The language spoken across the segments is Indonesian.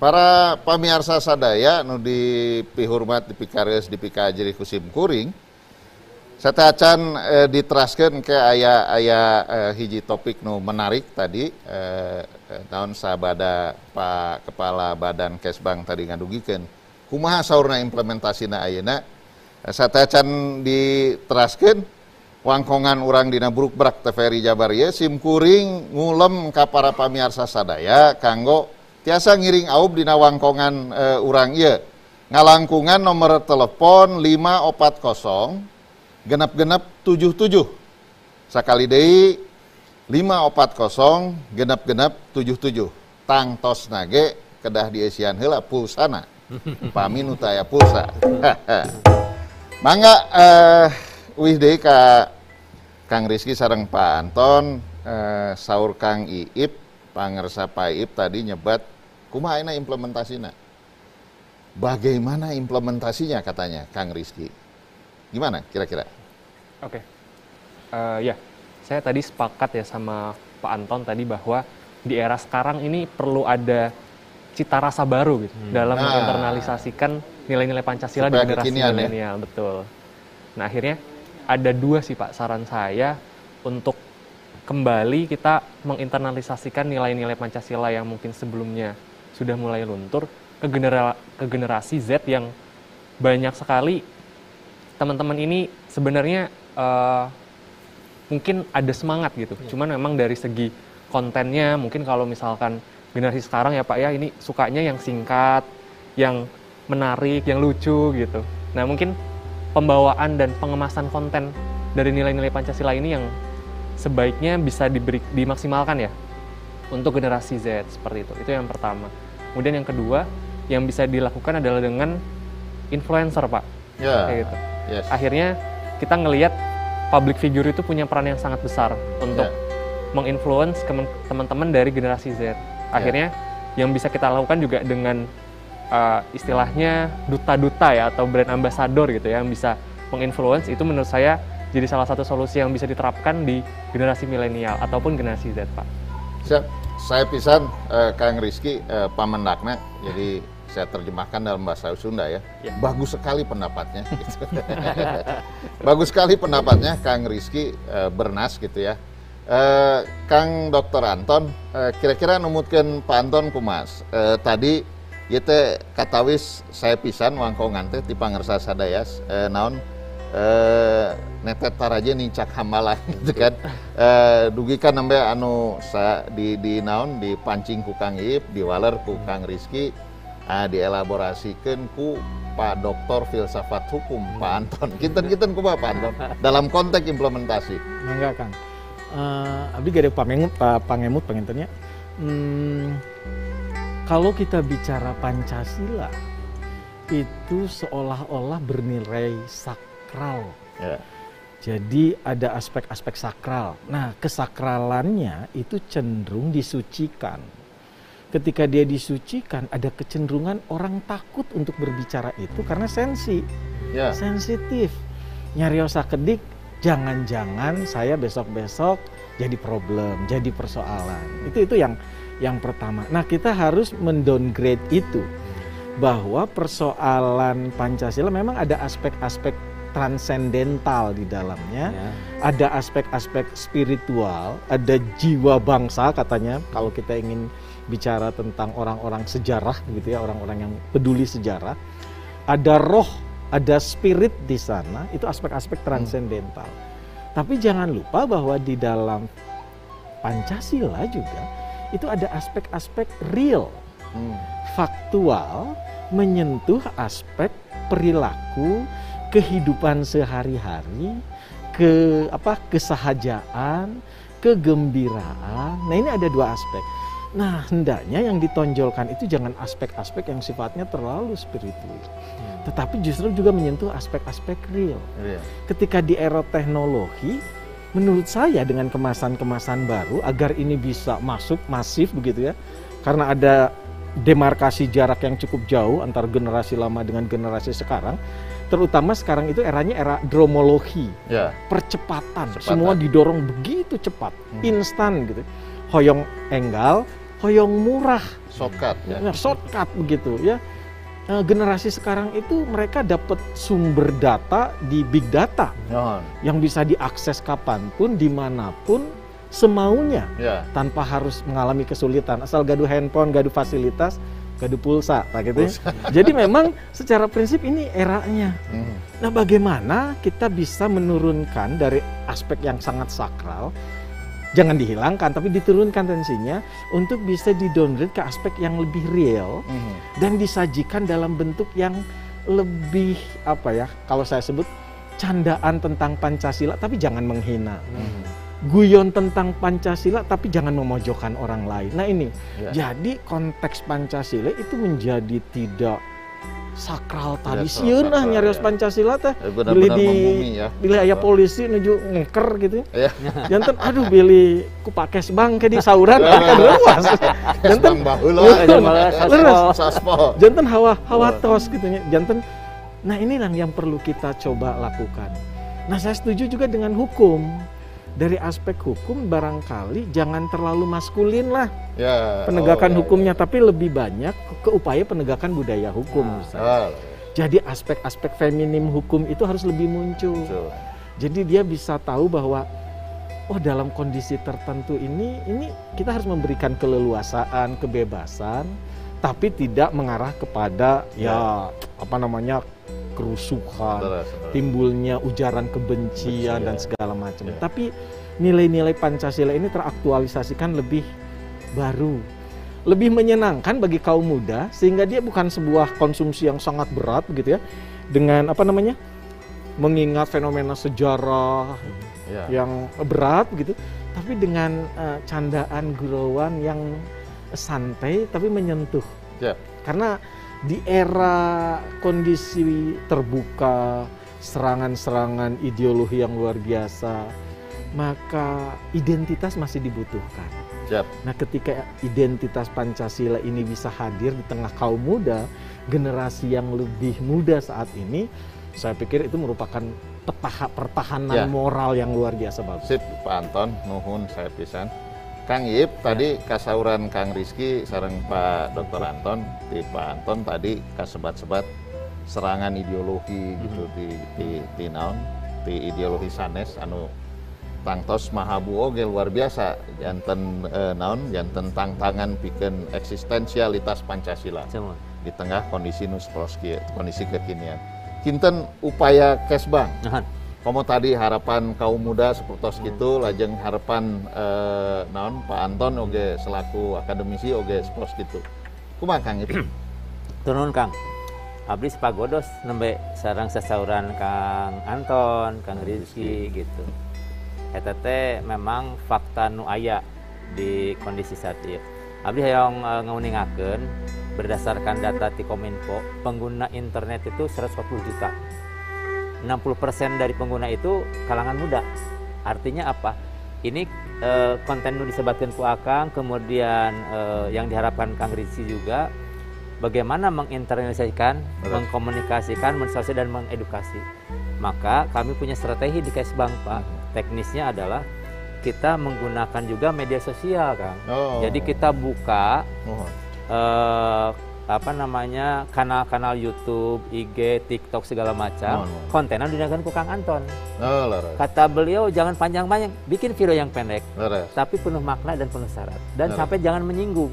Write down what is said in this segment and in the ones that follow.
Para pamirsa sadaya nu dipihormat dipikareus dipikajeri ku sim kuring. Saya acan diteraskeun ke aya hiji topik nu menarik tadi naon sabada Pak Kepala Badan Kesbang tadi ngadugikeun. Kumaha saurna implementasina ayeuna? Saya acan diteraskeun wangkongan urang dina Burukbrak TVRI Jabar ieu sim kuring ngulem ka para pamirsa sadaya kanggo tiasa ngiring aub dina wangkongan urang ieu. Ngalangkungan nomor telepon 540 genep-genep 77. Sakali deui 540 genep-genep 77. Tangtos nage kedah diesian heula pulsana. Pami nu teu aya pulsa. Mangga wih deui ka Kang Rizky sareng Pak Anton saur Kang Iip pangersa Pak Iip tadi nyebat kumaha ayeuna implementasina. Bagaimana implementasinya katanya Kang Rizky? Gimana kira-kira? Oke, ya saya tadi sepakat ya sama Pak Anton tadi bahwa di era sekarang ini perlu ada cita rasa baru gitu dalam menginternalisasikan nilai-nilai Pancasila di generasi milenial, betul. Nah akhirnya ada dua sih Pak saran saya untuk kembali kita menginternalisasikan nilai-nilai Pancasila yang mungkin sebelumnya sudah mulai luntur ke generasi Z yang banyak sekali teman-teman ini sebenarnya mungkin ada semangat gitu. Cuman memang dari segi kontennya mungkin kalau misalkan generasi sekarang ya Pak ya ini sukanya yang singkat, yang menarik, yang lucu gitu. Nah mungkin pembawaan dan pengemasan konten dari nilai-nilai Pancasila ini yang sebaiknya bisa dimaksimalkan ya untuk generasi Z seperti itu. Itu yang pertama. Kemudian yang kedua yang bisa dilakukan adalah dengan influencer Pak. Kayak gitu. Yes. Akhirnya kita ngelihat public figure itu punya peran yang sangat besar untuk menginfluence teman-teman dari generasi Z. Akhirnya yang bisa kita lakukan juga dengan istilahnya duta-duta ya atau brand ambassador gitu ya yang bisa menginfluence itu menurut saya jadi salah satu solusi yang bisa diterapkan di generasi milenial ataupun generasi Z Pak. Siap. Saya pisan Kang Rizky pamendakna jadi saya terjemahkan dalam bahasa Sunda ya. Bagus sekali pendapatnya. Gitu. Bagus sekali pendapatnya Kang Rizky Bernas gitu ya. Kang Dr. Anton, kira-kira numutkeun Pak Anton kumas. Tadi ieu teh katawis saya pisan wangkongan teh ti pangersa sadaya naon netet taraje nincak hamalan gitu kan. Dugikan nembe anu di naon dipancing ku Kang Iip, diwaler ku Kang Rizky. Dielaborasikan ku Pak Doktor Filsafat Hukum Pak Anton. Kinten-kinten ku Pak Anton dalam konteks implementasi. Enggak Kang. Abdi gede pangemut pengentennya. Kalau kita bicara Pancasila itu seolah-olah bernilai sakral. Yeah. Jadi ada aspek-aspek sakral. Nah, kesakralannya itu cenderung disucikan. Ketika dia disucikan, ada kecenderungan orang takut untuk berbicara itu karena sensitif. Nyariosa kedik, jangan-jangan saya besok-besok jadi problem, jadi persoalan. Itu yang pertama. Nah, kita harus mendowngrade itu bahwa persoalan Pancasila memang ada aspek-aspek transendental di dalamnya, ada aspek-aspek spiritual, ada jiwa bangsa katanya kalau kita ingin bicara tentang orang-orang sejarah gitu ya, orang-orang yang peduli sejarah. Ada roh, ada spirit di sana, itu aspek-aspek transendental. Tapi jangan lupa bahwa di dalam Pancasila juga itu ada aspek-aspek real, faktual, menyentuh aspek perilaku, kehidupan sehari-hari, kesahajaan, kegembiraan. Nah, ini ada dua aspek. Nah, hendaknya yang ditonjolkan itu jangan aspek-aspek yang sifatnya terlalu spiritual. Tetapi justru juga menyentuh aspek-aspek real. Ketika di era teknologi, menurut saya dengan kemasan-kemasan baru agar ini bisa masuk masif begitu ya. Karena ada demarkasi jarak yang cukup jauh antara generasi lama dengan generasi sekarang. Terutama sekarang itu eranya era dromologi, percepatan. Semua didorong begitu cepat, instan gitu. Hoyong enggal, hoyong murah, shortcut ya. shortcut begitu ya. Generasi sekarang itu mereka dapat sumber data di big data yang bisa diakses kapanpun, dimanapun, semaunya, tanpa harus mengalami kesulitan. Asal gaduh handphone, gaduh fasilitas, gaduh pulsa, gitu. Jadi memang secara prinsip ini eranya. Nah, bagaimana kita bisa menurunkan dari aspek yang sangat sakral, jangan dihilangkan, tapi diturunkan tensinya untuk bisa di-downgrade ke aspek yang lebih real dan disajikan dalam bentuk yang lebih kalau saya sebut candaan tentang Pancasila, tapi jangan menghina. Guyon tentang Pancasila, tapi jangan memojokkan orang lain. Nah ini, jadi konteks Pancasila itu menjadi tidak sakral tadi sieun nyarios Pancasila teh bilih aya polisi nuju ngeker gitu ya. Janten aduh bilih ku pakes bang ke di sauran kan luas. Janten janten hawa tos gitu nya. Janten nah inilah yang perlu kita coba lakukan. Nah, saya setuju juga dengan hukum. Dari aspek hukum barangkali jangan terlalu maskulin lah penegakan hukumnya, tapi lebih banyak ke upaya penegakan budaya hukum. Jadi aspek-aspek feminim hukum itu harus lebih muncul. Jadi dia bisa tahu bahwa dalam kondisi tertentu ini kita harus memberikan keleluasaan, kebebasan, tapi tidak mengarah kepada kerusuhan, timbulnya ujaran kebencian dan segala macam. Tapi nilai-nilai Pancasila ini teraktualisasikan lebih baru, lebih menyenangkan bagi kaum muda, sehingga dia bukan sebuah konsumsi yang sangat berat begitu ya, dengan mengingat fenomena sejarah yang berat gitu, tapi dengan candaan gurauan yang santai tapi menyentuh. Karena di era kondisi terbuka, serangan-serangan ideologi yang luar biasa, maka identitas masih dibutuhkan. Nah, ketika identitas Pancasila ini bisa hadir di tengah kaum muda, generasi yang lebih muda saat ini, saya pikir itu merupakan pertahanan moral yang luar biasa bagus. Sip, Pak Anton, nuhun saya pisan. Kang Iip tadi kasauran Kang Rizky sareng Pak Dr. Anton, di Pak Anton tadi kasebat-sebat serangan ideologi gitu di naon, di ideologi sanes anu tangtos mahabu oge luar biasa janten janten tantangan pikeun eksistensialitas Pancasila di tengah kondisi kondisi kekinian. Kinten upaya Kesbang. Komo tadi harapan kaum muda seperti itu, lajeng harapan Pak Anton oge selaku akademisi oge seperti itu. Kumaha Kang itu? Turun Kang. Abdi sepagodos nembe sareng sasauran Kang Anton, Kang Rizky gitu. Eta teh memang fakta nu aya di kondisi saat ieu. Abdi hayang ngeuningakeun berdasarkan data ti Kominfo, pengguna internet itu 140 juta. 60% dari pengguna itu kalangan muda. Artinya apa? Ini konten nu disebatkeun ku Akang, kemudian yang diharapkan Kang Rizky juga bagaimana menginternalisasikan, mengkomunikasikan, mensosialisasikan dan mengedukasi. Maka kami punya strategi di Kesbang, Pak. Teknisnya adalah kita menggunakan juga media sosial, Kang. Jadi kita buka kanal-kanal YouTube, IG, TikTok segala macam, kontenan digunakan ku Kang Anton. Kata beliau jangan panjang-panjang, bikin video yang pendek, tapi penuh makna dan penuh syarat, dan sampai jangan menyinggung.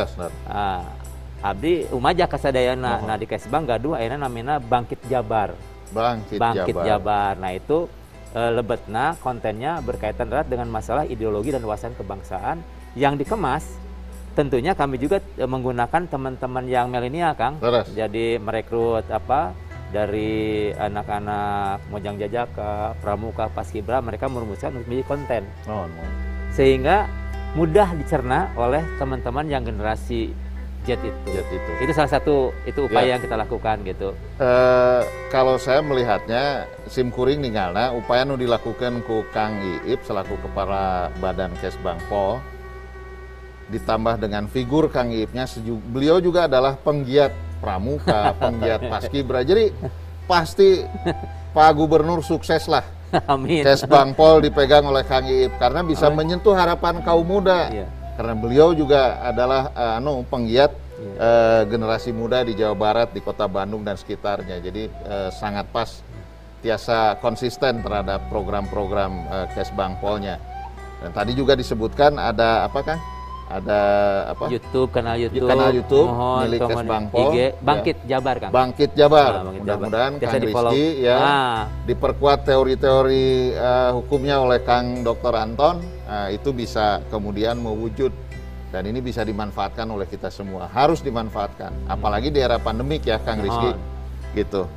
Abdi umaja kasadayana, nah di Kesbang gaduh ayeuna namina Bangkit Jabar. Bangkit Jabar. Nah itu lebetna kontennya berkaitan erat dengan masalah ideologi dan wawasan kebangsaan yang dikemas. Tentunya kami juga menggunakan teman-teman yang milenial, Kang. Jadi merekrut dari anak-anak Mojang Jajaka, Pramuka, Paskibra, mereka merumuskan untuk menjadi konten. Sehingga mudah dicerna oleh teman-teman yang generasi Z itu. Itu salah satu upaya yang kita lakukan gitu. Kalau saya melihatnya simkuring ninggalna upaya nu dilakukan ku Kang Iip selaku kepala Badan Kesbang Pol, ditambah dengan figur Kang Iipnya, beliau juga adalah penggiat pramuka, penggiat paskibra. Jadi pasti Pak Gubernur sukses lah. Amin. Kesbang Pol dipegang oleh Kang Iip karena bisa menyentuh harapan kaum muda. karena beliau juga adalah penggiat generasi muda di Jawa Barat, di Kota Bandung dan sekitarnya. Jadi sangat pas, tiasa konsisten terhadap program-program Kesbangpolnya. Dan tadi juga disebutkan ada apa Kang? Ada apa? Kanal YouTube mohon milik Kesbangpol, IG Bangkit Jabar Kang. Bangkit Jabar. Bangkit Mudah-mudahan Jabar. Kang Rizky ya diperkuat teori-teori hukumnya oleh Kang Dr. Anton, itu bisa kemudian mewujud dan ini bisa dimanfaatkan oleh kita semua. Harus dimanfaatkan, apalagi di era pandemik ya Kang Rizky. Gitu.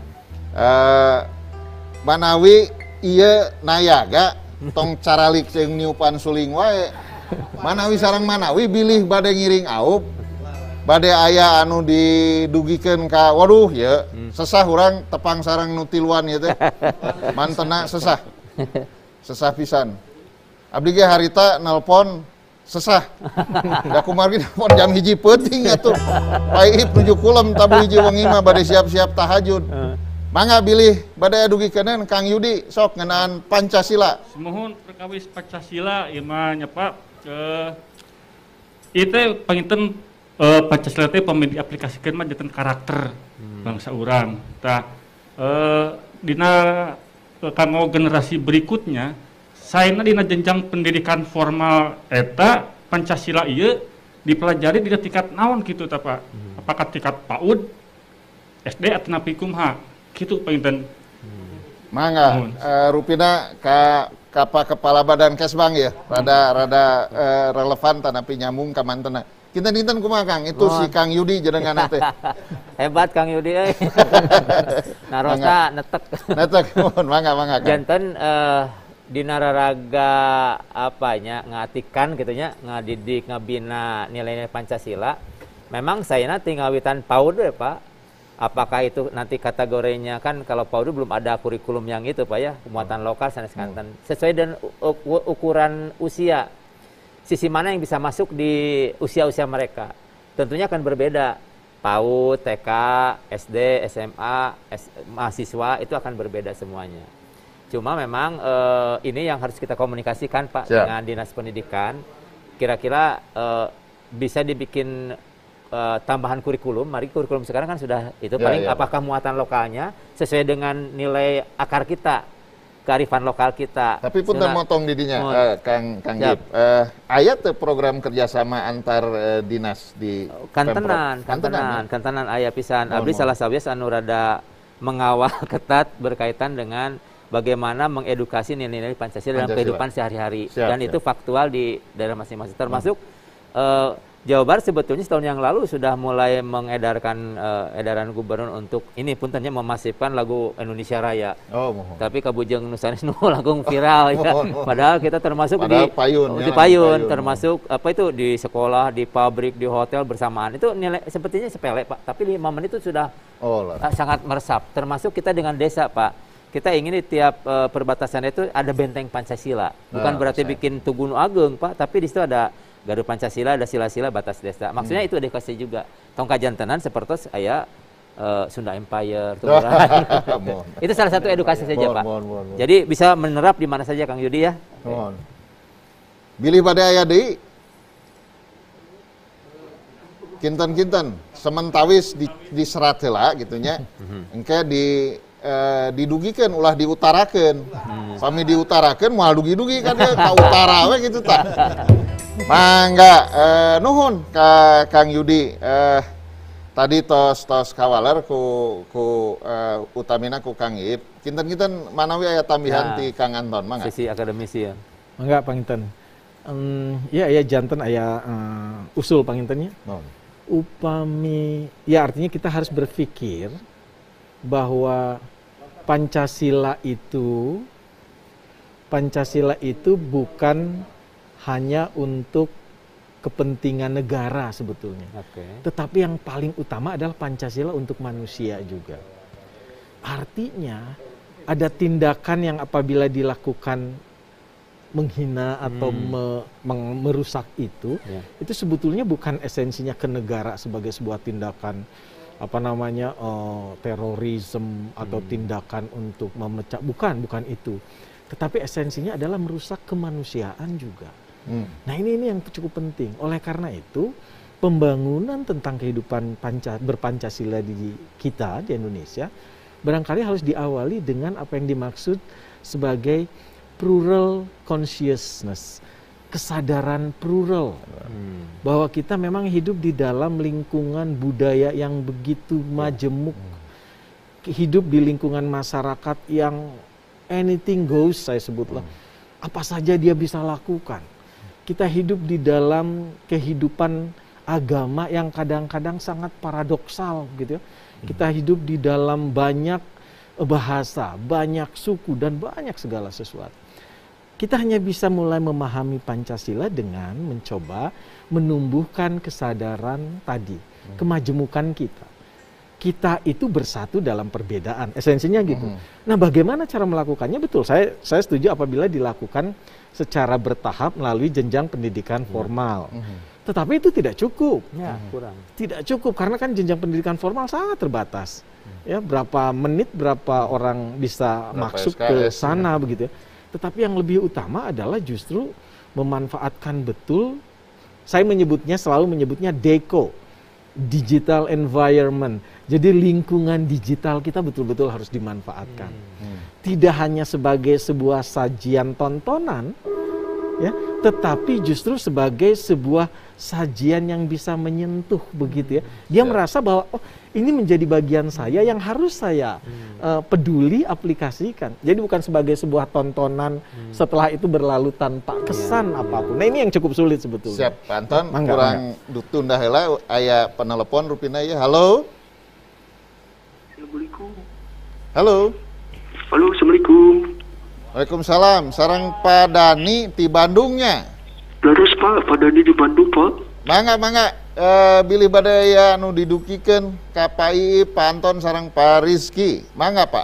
Manawi iya nayaga tong caralik jeung niupan suling wae. Manawi sareng Manawi bilih bade ngiring aup, bade aya anu didugikeun ka waduh ya sesah urang tepang sareng nu tiluan ieu teh mantena sesah pisan. Abdi ge harita nelpon sesah da kumargi nelpon jam 1 peuting atuh paip nuju kulem tabu hiji wengi mah bade siap-siap tahajud. Mangga bilih bade dugikeun Kang Yudi sok ngeunaan Pancasila. Semohon perkawis Pancasila ieu mah nyepa itu panginten Pancasila teh pamit diaplikasikeun mah janten karakter bangsa urang. Tah dina kanggo generasi berikutnya saena dina jenjang pendidikan formal eta Pancasila ieu dipelajari di tingkat naon kitu tah Pak? Apakah tingkat PAUD, SD atau napikumha? Kitu panginten. Mangga rupina ka kepala badan Kesbang ya, rada relevan tanapi nyambung ka mantena. Kinten-kinten kumaha Kang? Itu si Kang Yudi jenengan teh. Hebat Kang Yudi euy. Narosa netek. Netek mangga Kang. Janten di nararaga apanya ngatikan gitunya, ngadidik ngabina nilai-nilai Pancasila. Memang sayeuna tinggal witan PAUD ya Pak. Apakah itu nanti kategorinya kan kalau PAUD belum ada kurikulum yang itu Pak ya, muatan lokal sanes Kanten. Sesuai dengan ukuran usia. Sisi mana yang bisa masuk di usia-usia mereka. Tentunya akan berbeda. PAUD, TK, SD, SMA, mahasiswa itu akan berbeda semuanya. Cuma memang ini yang harus kita komunikasikan Pak dengan Dinas Pendidikan. Kira-kira bisa dibikin tambahan kurikulum. Mari kurikulum sekarang kan sudah itu paling apakah muatan lokalnya sesuai dengan nilai akar kita, kearifan lokal kita. Tapi pun termotong didinya Kang Gip. Aya teh program kerjasama antar dinas di Kantenan aya pisan. Abdi salah sawias anu rada mengawal ketat berkaitan dengan bagaimana mengedukasi nilai-nilai Pancasila dalam kehidupan sehari-hari. Dan itu faktual di daerah masing-masing. Termasuk Jawa Barat sebetulnya setahun yang lalu sudah mulai mengedarkan edaran gubernur untuk ini puntennya memasifkan lagu Indonesia Raya. Tapi kabujeng nusanes nu langsung viral ya. Padahal kita termasuk di payun, termasuk apa itu di sekolah, di pabrik, di hotel bersamaan. Itu nilai sepertinya sepele Pak, tapi 5 menit itu sudah sangat meresap. Termasuk kita dengan desa Pak. Kita ingin di tiap perbatasan itu ada benteng Pancasila. Bukan berarti bikin Tugu Nu Ageng Pak, tapi di situ ada Garuda Pancasila, ada sila-sila batas desa. Maksudnya itu edukasi juga. Tongka jantenan seperti aya Sunda Empire, itu salah satu edukasi saja Pak. Jadi bisa menerap di mana saja Kang Yudi ya. Bilih pada aya deui. Kinten-kinten sementawis di serat heula gitunya. Engke didugikeun ulah diutarakeun. Sami diutarakeun moal dugi-dugi kan ya ka utara we gitu tah. Mangga nuhun ka Kang Yudi. Tadi tos kawaler ku utamina ku Kang Ip. Kinten-kinten manawi aya tambihan ti Kang Anton mangga. Sisi akademisi ya. Mangga panginten. Ya janten aya usul pangintennya. Upami ya artinya kita harus berpikir bahwa Pancasila itu bukan hanya untuk kepentingan negara sebetulnya. Tetapi yang paling utama adalah Pancasila untuk manusia juga. Artinya ada tindakan yang apabila dilakukan menghina atau merusak itu sebetulnya bukan esensinya ke negara sebagai sebuah tindakan terorisme atau tindakan untuk memecah, bukan itu. Tetapi esensinya adalah merusak kemanusiaan juga. Nah ini yang cukup penting. Oleh karena itu pembangunan tentang kehidupan berpancasila di kita di Indonesia barangkali harus diawali dengan apa yang dimaksud sebagai plural consciousness, kesadaran plural, bahwa kita memang hidup di dalam lingkungan budaya yang begitu majemuk, hidup di lingkungan masyarakat yang anything goes, saya sebutlah, apa saja dia bisa lakukan. Kita hidup di dalam kehidupan agama yang kadang-kadang sangat paradoksal gitu ya. Kita hidup di dalam banyak bahasa, banyak suku dan banyak segala sesuatu. Kita hanya bisa mulai memahami Pancasila dengan mencoba menumbuhkan kesadaran tadi, kemajemukan kita. Kita itu bersatu dalam perbedaan, esensinya gitu. Nah, bagaimana cara melakukannya? Betul, saya setuju apabila dilakukan secara bertahap melalui jenjang pendidikan formal. Tetapi itu tidak cukup. Ya, kurang. Tidak cukup karena kan jenjang pendidikan formal sangat terbatas. Ya, berapa menit berapa orang bisa masuk ke sana begitu ya. Tetapi yang lebih utama adalah justru memanfaatkan betul, saya selalu menyebutnya DECO, digital environment. Jadi lingkungan digital kita betul-betul harus dimanfaatkan. Tidak hanya sebagai sebuah sajian tontonan, ya, tetapi justru sebagai sebuah sajian yang bisa menyentuh begitu ya. Dia merasa bahwa oh ini menjadi bagian saya yang harus saya peduli aplikasikan. Jadi bukan sebagai sebuah tontonan setelah itu berlalu tanpa kesan apapun. Nah ini yang cukup sulit sebetulnya. Siap, Pak Anton. Kurang tunda heula aya penelepon rupina ya. Halo. Assalamualaikum. Halo. Halo, Assalamualaikum. Waalaikumsalam. Sarang Pak Dani di Bandungnya. Laras Pak, Pak Dani di Bandung Pak. Mangga. Bilih badaya anu didukikeun ka Pak Ii, Pak Anton sareng Pak Rizky. Mangga Pak.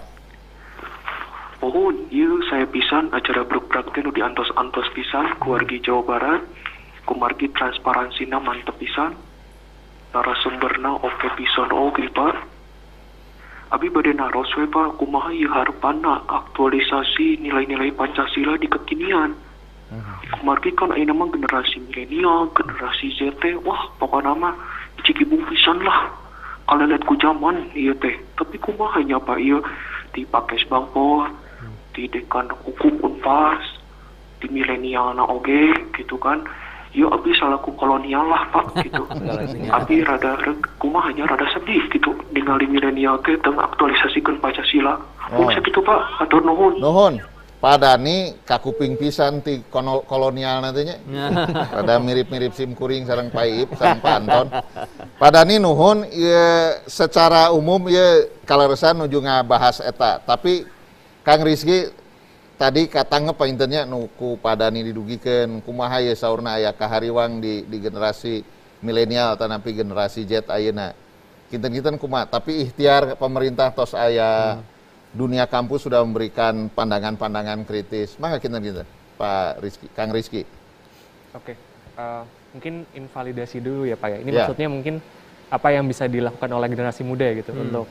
Mohon, ieu saya pisan acara berpraktek nu diantos-antos pisan keluarga Jawa Barat. Kumargi transparansinya mantep pisan. Narasumberna oke pisan oge Pak. Abi bade naros we Pak, kumaha ieu harepanna aktualisasi nilai-nilai Pancasila di kekinian. Kumargi kan ayeuna mah generasi milenial, generasi Z, wah pokokna mah cikibung pisan lah. Kalelet ku zaman ieu teh. Tapi kumaha nya Pak ieu di Pakes Bangpol, di Dekan Hukum Unpas, di milenialna oge gitu kan. Yo abis salaku kolonial lah Pak gitu. Tapi kumahanya rada sedih gitu ningali milenial teh teu aktualisasikeun Pancasila. Kumaha gitu Pak? Atur nuhun. Nuhun. Pak Dani kakuping pisan ti kolonial nantinya. Rada mirip-mirip sim kuring sareng Pak Iip sareng Pak Anton. Pak Dani nuhun ieu secara umum ieu kaleresan nuju ngabahas eta. Tapi Kang Rizky tadi katangnya paintennya nuku Padani didugikeun kumaha ye saurna aya kahariwang di generasi milenial tanapi generasi Z ayeuna. Kinten-kinten kumaha, tapi ikhtiar pemerintah tos aya dunia kampus sudah memberikan pandangan-pandangan kritis. Mangga kinten-kinten Pak Rizky, Kang Rizky. Oke. Mungkin invalidasi dulu ya Pak ya. Ini maksudnya mungkin apa yang bisa dilakukan oleh generasi muda gitu untuk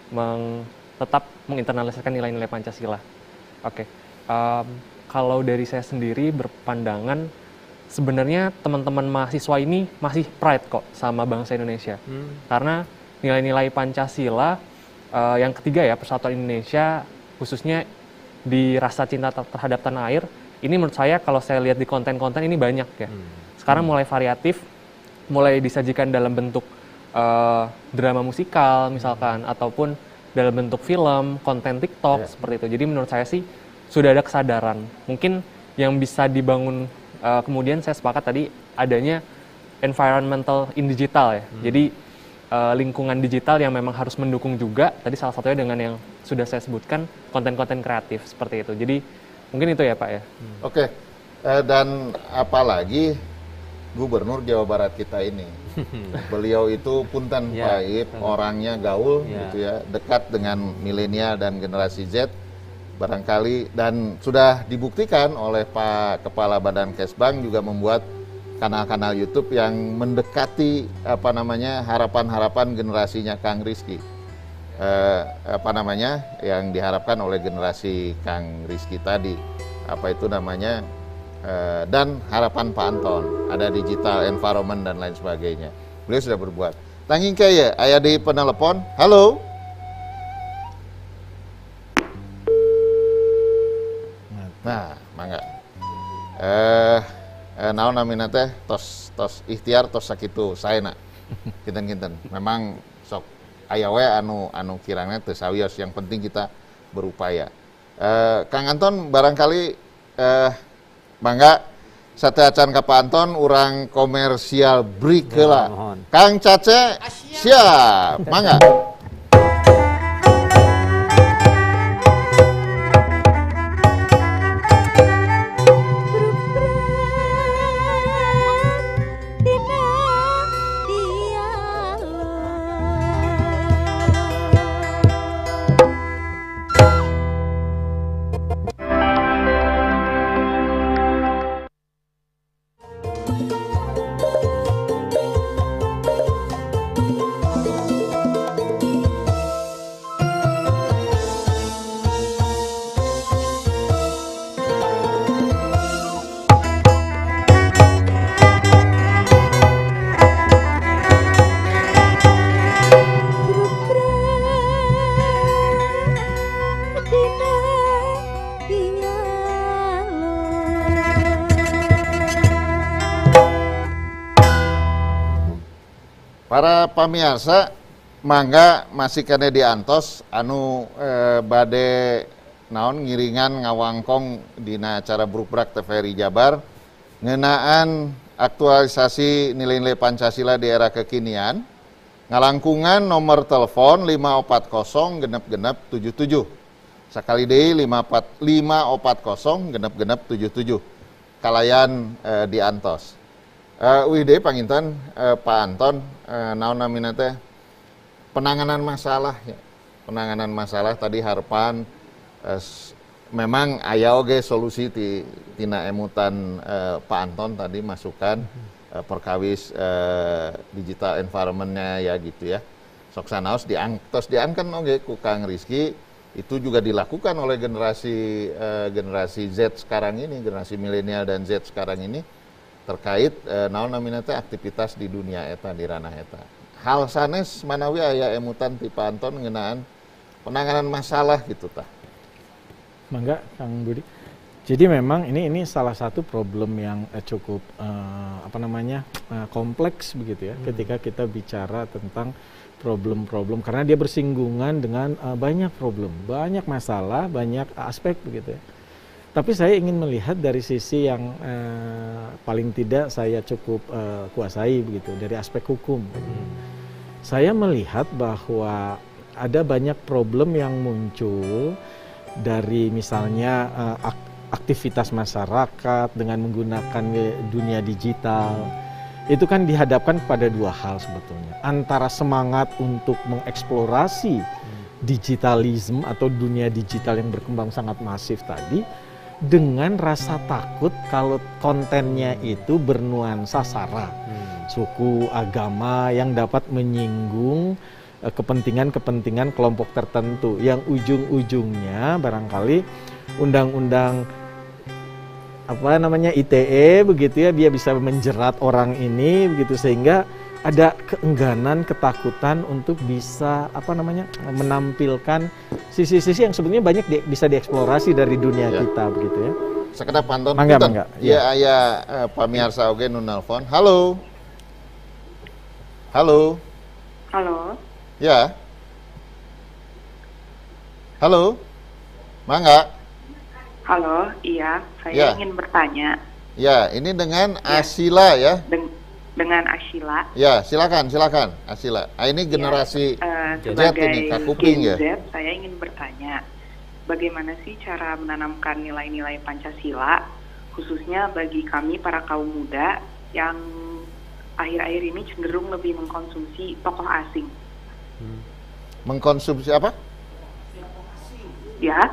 tetap menginternalisasikan nilai-nilai Pancasila. Oke. Kalau dari saya sendiri berpandangan sebenarnya teman-teman mahasiswa ini masih pride kok sama bangsa Indonesia. Karena nilai-nilai Pancasila yang ketiga ya, persatuan Indonesia khususnya di rasa cinta terhadap tanah air, ini menurut saya kalau saya lihat di konten-konten ini banyak ya. Sekarang mulai variatif, mulai disajikan dalam bentuk drama musikal misalkan, ataupun dalam bentuk film, konten TikTok seperti itu. Jadi menurut saya sih sudah ada kesadaran. Mungkin yang bisa dibangun kemudian saya sepakat tadi adanya environmental in digital ya. Jadi lingkungan digital yang memang harus mendukung juga. Tadi salah satunya dengan yang sudah saya sebutkan konten-konten kreatif seperti itu. Jadi mungkin itu ya Pak ya. Oke. Dan apalagi Gubernur Jawa Barat kita ini. Beliau itu punten Pak Iip, orangnya gaul gitu ya, dekat dengan milenial dan generasi Z. Barangkali dan sudah dibuktikan oleh Pak Kepala Badan Kesbang juga membuat kanal-kanal YouTube yang mendekati harapan-harapan generasinya Kang Rizky. Yang diharapkan oleh generasi Kang Rizky tadi. dan harapan Pak Anton, ada digital environment dan lain sebagainya. Beliau sudah berbuat. Tanging kaya, ayah di penelepon, halo. Nah, mangga. Naon namina teh tos ikhtiar tos sakitu saena. Kinten-kinten. Memang sok aya we anu kirangna teu sawios, yang penting kita berupaya. Kang Anton barangkali mangga sateu acan ka Pak Anton urang komersial break heula. Kang Cace siap. Mangga. Para pamiarsa, mangga masih kene diantos anu bade naon ngiringan ngawangkong dina acara Brukbrak TVRI Jabar ngeunaan aktualisasi nilai-nilai Pancasila di era kekinian. Ngalangkungan nomor telepon 540 genep-genep 77. Sakali deui 540 genep-genep 77. Kalayan diantos. Deui panginten Pak Anton, naon namina teh penanganan masalah ya. Penanganan masalah tadi harapan memang aya oge solusi tina emutan Pak Anton tadi masukan perkawis digital environment-nya ya gitu ya. Sok sanaos diangkat oge ku Kang Rizky, itu juga dilakukan oleh generasi Z sekarang ini, generasi milenial dan Z sekarang ini terkait naon namina teh aktivitas di dunia eta di ranah eta. Hal sanes manawi aya emutan ti Pak Anton ngeunaan penanganan masalah gitu tah. Mangga Kang Budi. Jadi memang ini salah satu problem yang cukup kompleks begitu ya, ketika kita bicara tentang problem-problem, karena dia bersinggungan dengan banyak problem, banyak masalah, banyak aspek begitu ya. Tapi saya ingin melihat dari sisi yang paling tidak saya cukup kuasai begitu, dari aspek hukum. Saya melihat bahwa ada banyak problem yang muncul dari misalnya aktivitas masyarakat dengan menggunakan dunia digital. Itu kan dihadapkan pada dua hal sebetulnya. Antara semangat untuk mengeksplorasi digitalisme atau dunia digital yang berkembang sangat masif tadi, dengan rasa takut kalau kontennya itu bernuansa sara, suku, agama yang dapat menyinggung kepentingan-kepentingan kelompok tertentu yang ujung-ujungnya barangkali undang-undang ITE begitu ya, dia bisa menjerat orang ini begitu, sehingga ada keengganan, ketakutan untuk bisa menampilkan sisi-sisi yang sebenarnya banyak bisa dieksplorasi dari dunia kita begitu ya. Sekedap Anton, mangga. Ya aya pamirsa oge nu nelpon. Halo. Halo. Halo. Ya. Halo. Mangga. Halo, iya, saya ingin bertanya. Ya, ini dengan Asila ya. Dengan Asila. Ya, silakan Asila. Ini generasi Z ini, Kakuping ya. Z, saya ingin bertanya, bagaimana sih cara menanamkan nilai-nilai Pancasila, khususnya bagi kami para kaum muda yang akhir-akhir ini cenderung lebih mengkonsumsi tokoh asing. Mengkonsumsi apa? Ya.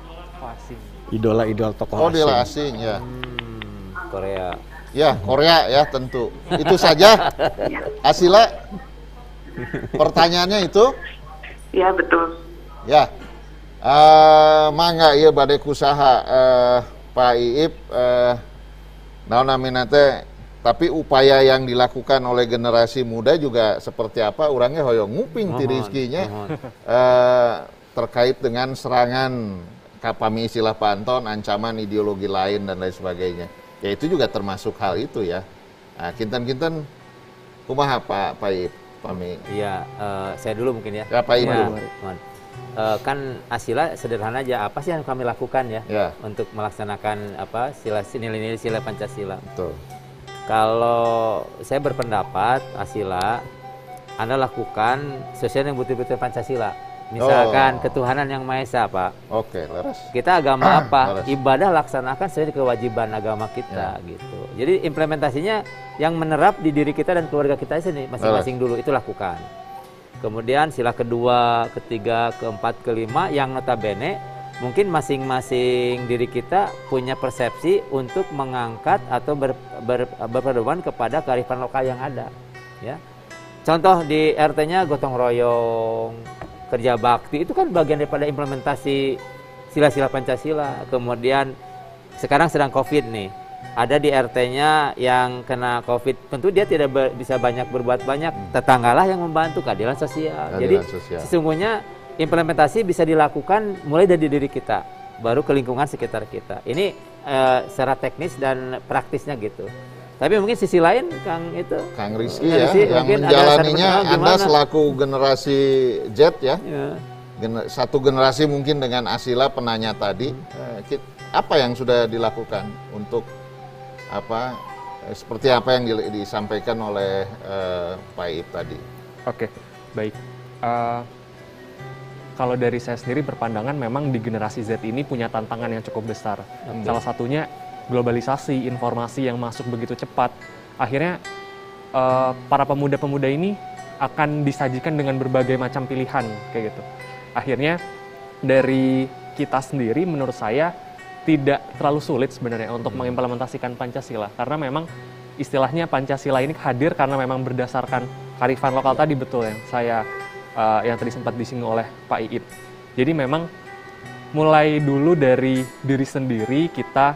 Idola tokoh asing. Oh, idola asing ya. Korea. Ya, Korea ya tentu. Itu saja. Asila, pertanyaannya itu? Ya, betul. Ya. Mangga ieu bade kusaha Pak Iip Naon namina teh, tapi upaya yang dilakukan oleh generasi muda juga seperti apa, orangnya hoyong nguping ti Rizkinya terkait dengan serangan kapami istilah Pak Anton, ancaman ideologi lain dan lain sebagainya. Ya itu juga termasuk hal itu ya. Nah, kinten-kinten kumaha Pak Ip, Pami? Iya, saya dulu mungkin ya. Ya Pak Ip dulu. Kan Asila sederhana aja, apa sih yang kami lakukan ya, untuk melaksanakan apa nilai-nilai sila Pancasila. Betul. Kalau saya berpendapat Asila, Anda lakukan sesuai dengan betul-betul Pancasila. Misalkan ketuhanan yang Maha Esa, Pak. Oke, leres. Kita agama apa? Leres. Ibadah laksanakan sesuai kewajiban agama kita gitu. Jadi implementasinya yang menerap di diri kita dan keluarga kita sini masing-masing dulu itu lakukan. Kemudian sila kedua, ketiga, keempat, kelima yang notabene mungkin masing-masing diri kita punya persepsi untuk mengangkat atau berpedoman kepada kearifan lokal yang ada. Ya, contoh di RT-nya gotong royong, kerja bakti itu kan bagian daripada implementasi sila-sila Pancasila. Kemudian sekarang sedang COVID nih, ada di RT-nya yang kena COVID, tentu dia tidak bisa banyak berbuat banyak, tetanggalah yang membantu, keadilan sosial. Jadi sesungguhnya implementasi bisa dilakukan mulai dari diri kita, baru ke lingkungan sekitar kita. Ini secara teknis dan praktisnya gitu. Tapi mungkin sisi lain Kang Rizky ya, yang menjalaninya Anda selaku generasi Z ya, satu generasi mungkin dengan Asila penanya tadi, apa yang sudah dilakukan untuk apa seperti apa yang disampaikan oleh Pak Ip tadi? Oke, baik. Kalau dari saya sendiri berpandangan memang di generasi Z ini punya tantangan yang cukup besar. Salah satunya globalisasi informasi yang masuk begitu cepat. Akhirnya para pemuda-pemuda ini akan disajikan dengan berbagai macam pilihan kayak gitu. Akhirnya dari kita sendiri menurut saya tidak terlalu sulit sebenarnya untuk mengimplementasikan Pancasila, karena memang istilahnya Pancasila ini hadir karena memang berdasarkan kearifan lokal tadi, betul yang saya yang tadi sempat disinggung oleh Pak Iip. Jadi memang mulai dulu dari diri sendiri kita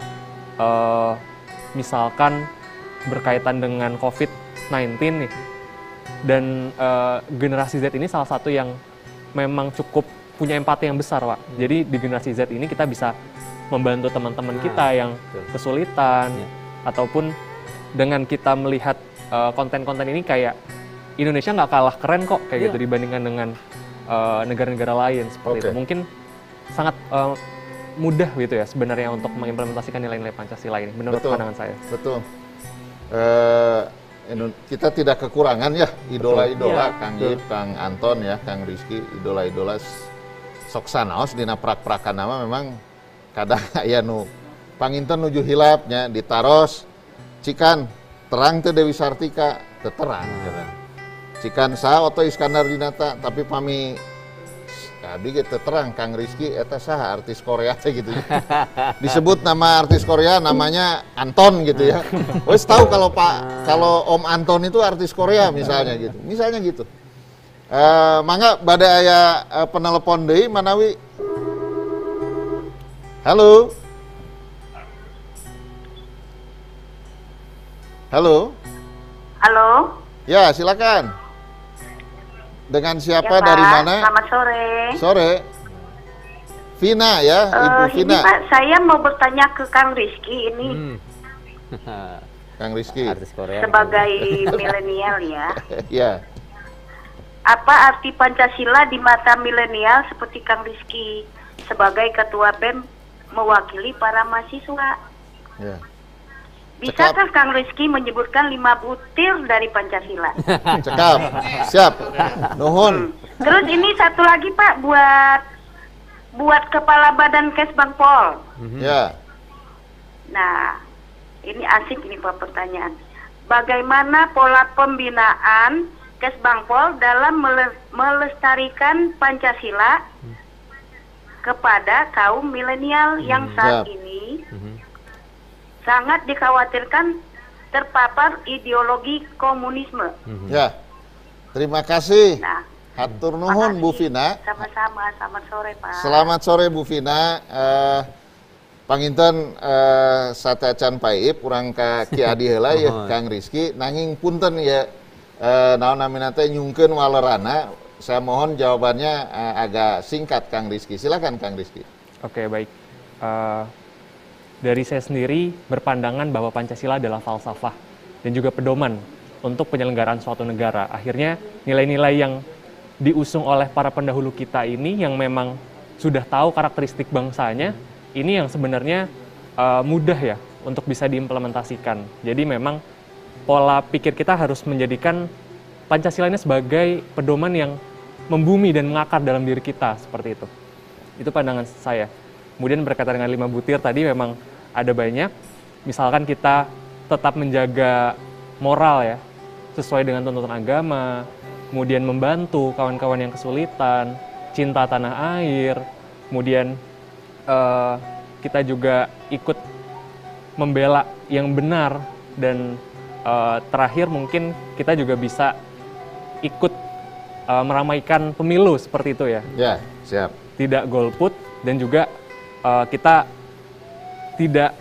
misalkan berkaitan dengan COVID-19 nih, dan generasi Z ini salah satu yang memang cukup punya empati yang besar, Pak. Jadi di generasi Z ini kita bisa membantu teman-teman kita yang kesulitan, ataupun dengan kita melihat konten-konten ini kayak Indonesia nggak kalah keren kok kayak gitu dibandingkan dengan negara-negara lain seperti itu. Mungkin sangat mudah gitu ya sebenarnya untuk mengimplementasikan nilai-nilai Pancasila ini menurut pandangan saya. Betul. Kita tidak kekurangan ya idola-idola, Kang Ip, Kang Anton ya, Kang Rizky, idola-idola sok sanaos dina prak-prakan nama memang kadang aya nu panginten nuju hilapnya ditaros cikan terang teh Dewi Sartika teu terang cikan saha Otto Iskandar Dinata tapi pami abdi ge teu terang Kang Rizky eta saha artis Korea teh gitu. Disebut nama artis Korea namanya Anton gitu ya. Wes tahu kalau kalau Om Anton itu artis Korea misalnya gitu. Misalnya gitu. Mangga bade aya penelepon deui manawi. Halo. Halo. Halo. Ya, silakan. Dengan siapa, ya, Pak, dari mana? Selamat sore. Sore. Vina ya, Ibu Vina. Ini Pak, saya mau bertanya ke Kang Rizky ini. Kang Rizky. Sebagai milenial ya. Ya. Apa arti Pancasila di mata milenial seperti Kang Rizky sebagai ketua BEM mewakili para mahasiswa? Ya. Bisakah Kang Rizky menyebutkan 5 butir dari Pancasila? Cekap, siap, nuhun. Terus ini satu lagi Pak, buat Kepala Badan Kesbangpol. Ya. Nah, ini asik ini Pak pertanyaan. Bagaimana pola pembinaan Kesbangpol dalam melestarikan Pancasila kepada kaum milenial yang saat ini sangat dikhawatirkan terpapar ideologi komunisme. Ya, terima kasih. Nah, hatur nuhun Bu Vina. Sama-sama, selamat sore Pak. Selamat sore Bu Vina. Panginten sateacan paip urang ka Ki Adi heula ya Kang Rizky nanging punten ya naon namina teh nyungkeun walerana. Saya mohon jawabannya agak singkat Kang Rizky. Silakan Kang Rizky. Oke, baik. Dari saya sendiri berpandangan bahwa Pancasila adalah falsafah dan juga pedoman untuk penyelenggaraan suatu negara. Akhirnya nilai-nilai yang diusung oleh para pendahulu kita ini yang memang sudah tahu karakteristik bangsanya, ini yang sebenarnya mudah ya untuk bisa diimplementasikan. Jadi memang pola pikir kita harus menjadikan Pancasila ini sebagai pedoman yang membumi dan mengakar dalam diri kita, seperti itu. Itu pandangan saya. Kemudian berkaitan dengan 5 butir tadi memang ada banyak. Misalkan kita tetap menjaga moral ya, sesuai dengan tuntutan agama, kemudian membantu kawan-kawan yang kesulitan, cinta tanah air, kemudian kita juga ikut membela yang benar, dan terakhir mungkin kita juga bisa ikut meramaikan pemilu seperti itu ya. Ya, siap. Tidak golput dan juga kita tidak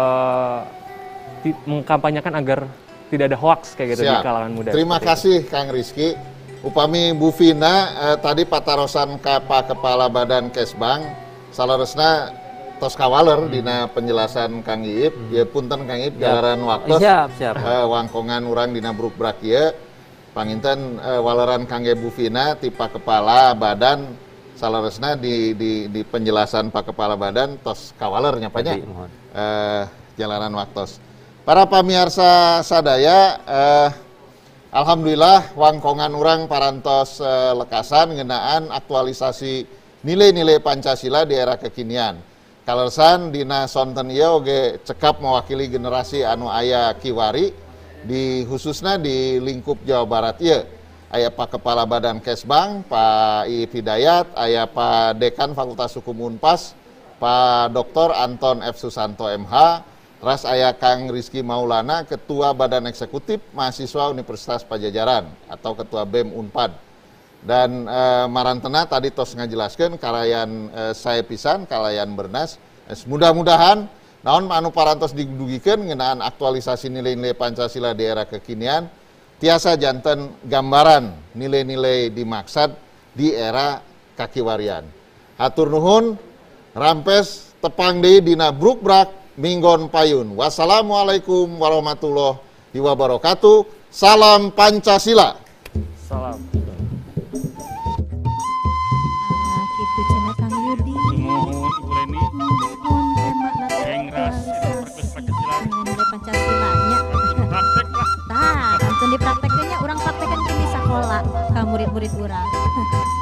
mengkampanyekan agar tidak ada hoax kayak gitu. Siap. Di kalangan muda. Terima kasih Kang Rizky. Upami Bu Vina tadi patarosan Pak Kepala Badan Kesbang salaresna tos kawaler dina penjelasan Kang Iip. Ya punten Kang Iip jalaran waktu. Siap. Wangkongan urang dina brukbrak ieu. Panginten waleran Kangge Bu Vina ti Pak Kepala Badan salaresna di penjelasan Pak Kepala Badan tos kawaler nyapanya jalanan waktos. Para pamirsa sadaya alhamdulillah wangkongan urang parantos lekasan ngeunaan aktualisasi nilai-nilai Pancasila di era kekinian. Kalersan dina sonten ieu oge cekap mewakili generasi anu aya kiwari di khususnya di lingkup Jawa Barat ieu. Aya Pak Kepala Badan Kesbang, Pak Iip Hidayat, aya Pak Dekan Fakultas Hukum Unpas, Pak Dr. Anton F. Susanto MH, ras aya Kang Rizky Maulana, Ketua Badan Eksekutif Mahasiswa Universitas Pajajaran atau Ketua BEM Unpad. Dan marantena tadi tos ngajelaskeun kalayan saya pisan, kalayan Bernas. Mudah-mudahan naon anu parantos didugikeun ngeunaan aktualisasi nilai-nilai Pancasila di era kekinian tiasa janten gambaran nilai-nilai dimaksud di era kakiwarian. Hatur nuhun, rampes tepang deui dina brukbrak minggon payun. Wassalamualaikum warahmatullahi wabarakatuh. Salam Pancasila. Salam. Kitu cenah Kang Yudi. Nuhun Ibu Reni. Engras Pancasila. Pancasilanya. Praktek lah. Tah, langsung dipraktekeunnya urang praktekeun di sekolah ka murid-murid urang.